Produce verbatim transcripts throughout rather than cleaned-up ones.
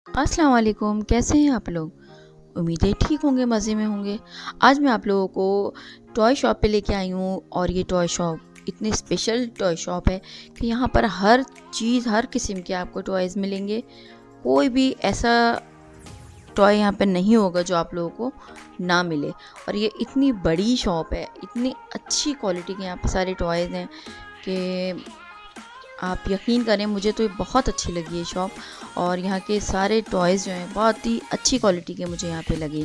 अस्सलाम वालेकुम, कैसे हैं आप लोग? उम्मीद है ठीक होंगे, मज़े में होंगे। आज मैं आप लोगों को टॉय शॉप पे लेके आई हूँ और ये टॉय शॉप इतनी स्पेशल टॉय शॉप है कि यहाँ पर हर चीज़, हर किस्म के आपको टॉयज़ मिलेंगे। कोई भी ऐसा टॉय यहाँ पे नहीं होगा जो आप लोगों को ना मिले। और ये इतनी बड़ी शॉप है, इतनी अच्छी क्वालिटी के यहाँ पे सारे टॉयज़ हैं कि आप यकीन करें, मुझे तो ये बहुत अच्छी लगी ये शॉप। और यहाँ के सारे टॉयज़ जो हैं बहुत ही अच्छी क्वालिटी के मुझे यहाँ पे लगे।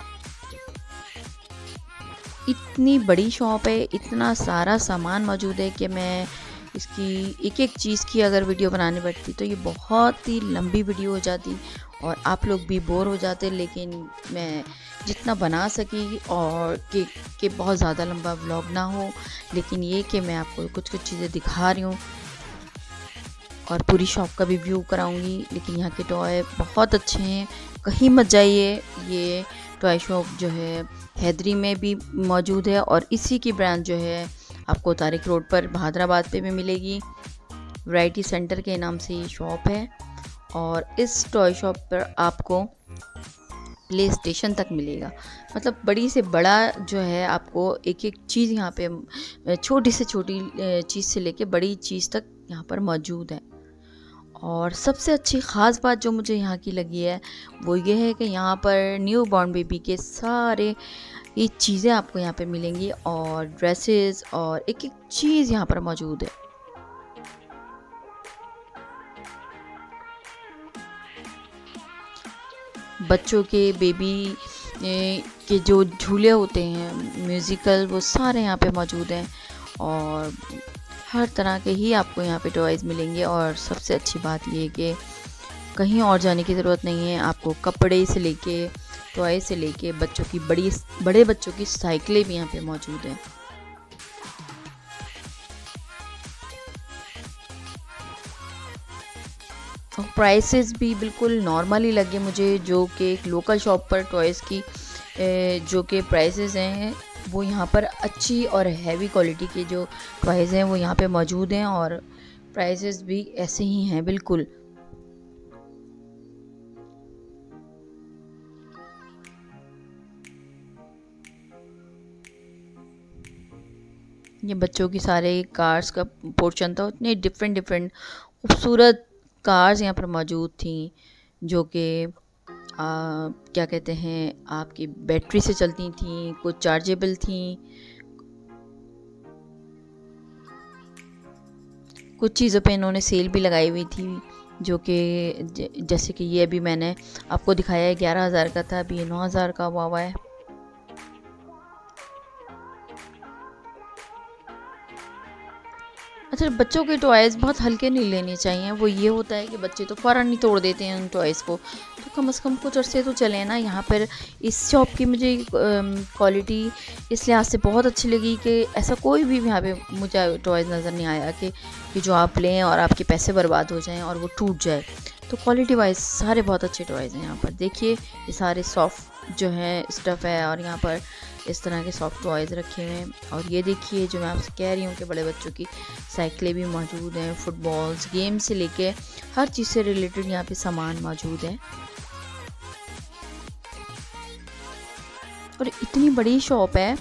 इतनी बड़ी शॉप है, इतना सारा सामान मौजूद है कि मैं इसकी एक एक चीज़ की अगर वीडियो बनानी पड़ती तो ये बहुत ही लंबी वीडियो हो जाती और आप लोग भी बोर हो जाते। लेकिन मैं जितना बना सकी और कि कि बहुत ज़्यादा लंबा व्लॉग ना हो, लेकिन ये कि मैं आपको कुछ कुछ चीज़ें दिखा रही हूँ और पूरी शॉप का भी व्यू कराऊंगी। लेकिन यहाँ के टॉय बहुत अच्छे हैं, कहीं मत जाइए। ये टॉय शॉप जो है हैदरी में भी मौजूद है और इसी की ब्रांच जो है आपको तारिक रोड पर बहादराबाद पे भी मिलेगी। वैरायटी सेंटर के नाम से ये शॉप है और इस टॉय शॉप पर आपको प्ले स्टेशन तक मिलेगा। मतलब बड़ी से बड़ा जो है, आपको एक एक चीज़ यहाँ पे, छोटी से छोटी चीज़ से लेके बड़ी चीज़ तक यहाँ पर मौजूद है। और सबसे अच्छी ख़ास बात जो मुझे यहाँ की लगी है वो ये है कि यहाँ पर न्यू बॉर्न बेबी के सारे ये चीज़ें आपको यहाँ पे मिलेंगी और ड्रेसेस और एक एक चीज़ यहाँ पर मौजूद है। बच्चों के बेबी के जो झूले होते हैं म्यूज़िकल, वो सारे यहाँ पे मौजूद हैं और हर तरह के ही आपको यहाँ पे टॉयज़ मिलेंगे। और सबसे अच्छी बात ये है कि कहीं और जाने की ज़रूरत नहीं है। आपको कपड़े से लेके, टॉय से लेके बच्चों की बड़ी बड़े बच्चों की साइकिलें भी यहाँ पे मौजूद हैं। और प्राइसेस भी बिल्कुल नॉर्मल ही लगे मुझे, जो कि एक लोकल शॉप पर टॉयज़ की जो कि प्राइसेस हैं वो यहाँ पर अच्छी और हैवी क्वालिटी के जो टॉयज़ हैं वो यहाँ पे मौजूद हैं और प्राइसेस भी ऐसे ही हैं बिल्कुल। ये बच्चों की सारे कार्स का पोर्शन था, उतने डिफरेंट डिफरेंट खूबसूरत कार्स यहाँ पर मौजूद थी जो कि क्या कहते हैं, आपकी बैटरी से चलती थी, कुछ चार्जेबल थी, कुछ चीज़ों पे इन्होंने सेल भी लगाई हुई थी जो कि जैसे कि ये अभी मैंने आपको दिखाया है ग्यारह हज़ार का था, अभी ये नौ हज़ार का हुआ हुआ है। अच्छा, बच्चों के टॉयज़ बहुत हल्के नहीं लेने चाहिए। वो ये होता है कि बच्चे तो फ़ौरन नहीं तोड़ देते हैं उन टॉयज़ को, तो कम से कम कुछ अरसे तो चले ना। यहाँ पर इस शॉप की मुझे क्वालिटी इस लिहाज से बहुत अच्छी लगी कि ऐसा कोई भी यहाँ पे मुझे टॉयज़ नज़र नहीं आया कि कि जो आप लें और आपके पैसे बर्बाद हो जाएं और वो टूट जाए। तो क्वालिटी वाइज सारे बहुत अच्छे टॉयज़ हैं यहाँ पर। देखिए ये सारे सॉफ्ट जो है स्टफ़ है और यहाँ पर इस तरह के सॉफ्ट टॉयज़ रखे हुए हैं। और ये देखिए जो मैं आपसे कह रही हूँ कि बड़े बच्चों की साइकिलें भी मौजूद हैं, फुटबॉल्स, गेम से लेके हर चीज़ से रिलेटेड यहाँ पे सामान मौजूद है। और इतनी बड़ी शॉप है,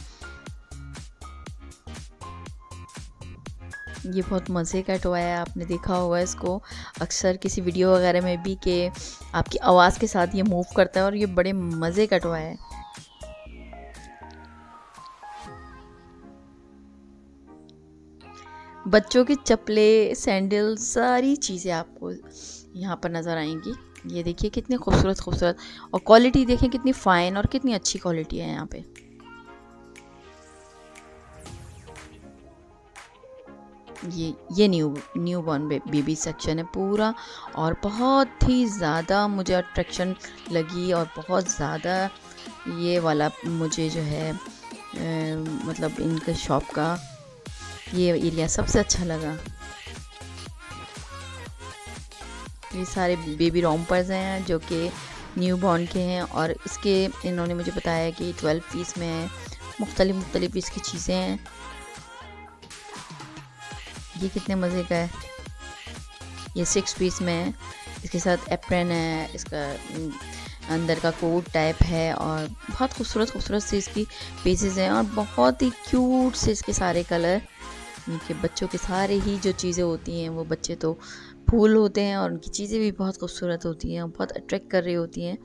ये बहुत मज़े का टॉय है। आपने देखा होगा इसको अक्सर किसी वीडियो वगैरह में भी कि आपकी आवाज़ के साथ ये मूव करता है और ये बड़े मज़े का टॉय है। बच्चों की चप्पलें, सैंडल, सारी चीज़ें आपको यहाँ पर नज़र आएंगी। ये देखिए कितने खूबसूरत खूबसूरत, और क्वालिटी देखें कितनी फ़ाइन और कितनी अच्छी क्वालिटी है यहाँ पे। ये ये new newborn baby section है पूरा और बहुत ही ज़्यादा मुझे अट्रैक्शन लगी और बहुत ज़्यादा ये वाला मुझे जो है ए, मतलब इनका शॉप का ये एरिया सबसे अच्छा लगा। ये सारे बेबी रॉम्पर्स हैं जो कि न्यू बॉर्न के हैं और इसके इन्होंने मुझे बताया कि ट्वेल्व पीस में मुख्तलिफ मुख्तलिफ पीस की चीज़ें हैं। ये कितने मज़े का है, ये सिक्स पीस में है। इसके साथ एप्रन है, इसका अंदर का कोट टाइप है और बहुत खूबसूरत खूबसूरत से इसकी पीसेस हैं और बहुत ही क्यूट से इसके सारे कलर। उनके बच्चों के सारे ही जो चीज़ें होती हैं वो बच्चे तो फूल होते हैं और उनकी चीज़ें भी बहुत खूबसूरत होती हैं और बहुत अट्रैक्ट कर रही होती हैं।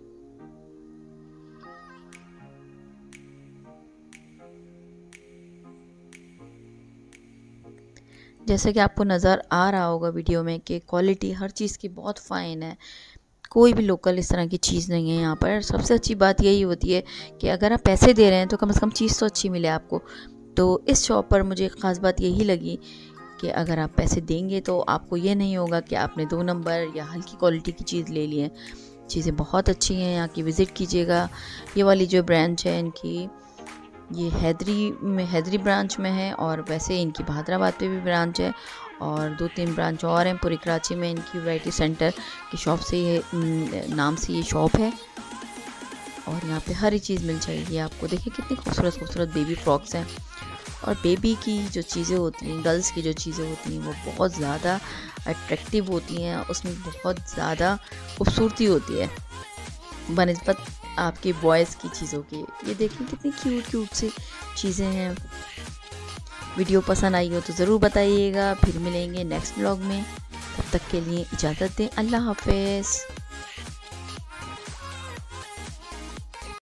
जैसे कि आपको नज़र आ रहा होगा वीडियो में कि क्वालिटी हर चीज़ की बहुत फ़ाइन है, कोई भी लोकल इस तरह की चीज़ नहीं है यहाँ पर। सबसे अच्छी बात यही होती है कि अगर आप पैसे दे रहे हैं तो कम से कम चीज़ तो अच्छी मिले आपको। तो इस शॉप पर मुझे ख़ास बात यही लगी कि अगर आप पैसे देंगे तो आपको ये नहीं होगा कि आपने दो नंबर या हल्की क्वालिटी की चीज़ ले ली है। चीज़ें बहुत अच्छी हैं, यहाँ की विज़िट कीजिएगा। ये वाली जो ब्रांच है इनकी, ये हैदरी में हैदरी ब्रांच में है और वैसे इनकी हैदराबाद पे भी ब्रांच है और दो तीन ब्रांच और हैं पूरी कराची में। इनकी वैरायटी सेंटर की शॉप से ये नाम से ये शॉप है और यहाँ पे हर एक चीज़ मिल जाएगी आपको। देखिए कितनी खूबसूरत खूबसूरत बेबी फ्रॉक्स हैं और बेबी की जो चीज़ें होती हैं, गर्ल्स की जो चीज़ें होती हैं वो बहुत ज़्यादा अट्रैक्टिव होती हैं, उसमें बहुत ज़्यादा खूबसूरती होती है बनिस्बत आपके बॉयज़ की चीज़ों की। ये देखिए कितनी क्यूट क्यूट सी चीज़ें हैं। वीडियो पसंद आई हो तो ज़रूर बताइएगा। फिर मिलेंगे नेक्स्ट व्लॉग में, तब तक के लिए इजाज़त दें। अल्लाह हाफ़िज़।